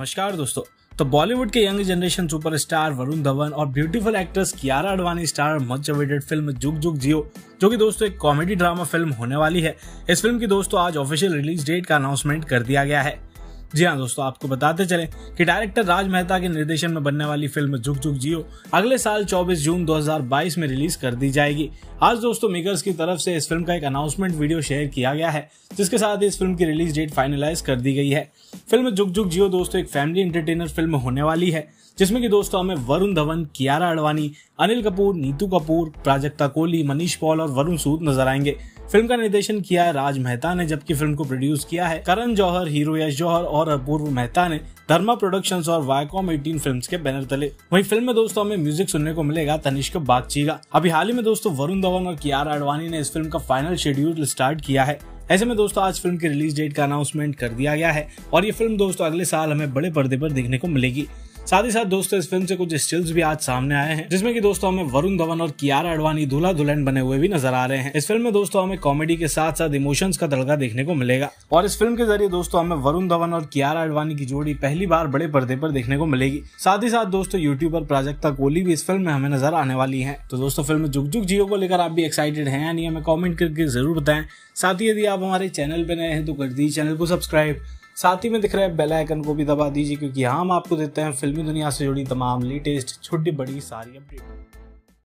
नमस्कार दोस्तों। तो बॉलीवुड के young generation superstar Varun Dhawan और beautiful actress Kiara Advani star much awaited film Jug Jug जियो, जो कि दोस्तों एक कॉमेडी ड्रामा फिल्म होने वाली है। इस फिल्म की दोस्तों आज ऑफिशियल रिलीज डेट का अनाउंसमेंट कर दिया गया है। जी हाँ दोस्तों, आपको बताते चलें कि डायरेक्टर राज मेहता के निर्देशन में बनने वाली फिल्म जुग जुग जियो अगले साल 24 जून 2022 में रिलीज कर दी जाएगी। आज दोस्तों मेकर्स की तरफ से इस फिल्म का एक अनाउंसमेंट वीडियो शेयर किया गया है, जिसके साथ इस फिल्म की रिलीज डेट फाइनलाइज कर दी गई है। फिल्म जुग जुग जियो दोस्तों एक फैमिली एंटरटेनर फिल्म होने वाली है, जिसमें कि दोस्तों हमें वरुण धवन, कियारा आडवाणी, अनिल कपूर, नीतू कपूर, प्राजक्ता कोहली, मनीष पॉल और वरुण सूद नजर आएंगे। फिल्म का निर्देशन किया है राज मेहता ने, जबकि फिल्म को प्रोड्यूस किया है करण जौहर, हीरो यश जौहर और अपूर्व मेहता ने धर्मा प्रोडक्शंस और वायकॉम 18 फिल्म्स के बैनर तले। वहीं फिल्म में दोस्तों हमें म्यूजिक सुनने को मिलेगा तनिष्क बागची का। अभी हाल ही में दोस्तों वरुण धवन और कियारा आडवाणी ने इस फिल्म का फाइनल शेड्यूल स्टार्ट किया है। ऐसे में दोस्तों आज फिल्म की रिलीज डेट का अनाउंसमेंट कर दिया गया है और ये फिल्म दोस्तों अगले साल हमें बड़े पर्दे पर देखने को मिलेगी। साथ ही साथ दोस्तों इस फिल्म से कुछ स्टिल्स भी आज सामने आए हैं, जिसमें कि दोस्तों हमें वरुण धवन और कियारा आडवाणी दूल्हा दुल्हन बने हुए भी नजर आ रहे हैं। इस फिल्म में दोस्तों हमें कॉमेडी के साथ साथ इमोशंस का तड़का देखने को मिलेगा और इस फिल्म के जरिए दोस्तों हमें वरुण धवन और कियारा आडवाणी की जोड़ी पहली बार बड़े पर्दे पर देखने को मिलेगी। साथ ही साथ दोस्तों यूट्यूबर प्राजक्ता कोहली भी इस फिल्म में हमें नजर आने वाली है। तो दोस्तों फिल्म जुग जुग जियो को लेकर आप भी एक्साइटेड हैं या नहीं, हमें कॉमेंट करके जरूर बताएं। साथ ही यदि आप हमारे चैनल पर नए हैं तो कर दीजिए चैनल को सब्सक्राइब, साथ ही में दिख रहे बेल आइकन को भी दबा दीजिए, क्योंकि हम आपको देते हैं फिल्मी दुनिया से जुड़ी तमाम लेटेस्ट छोटी बड़ी सारी अपडेट।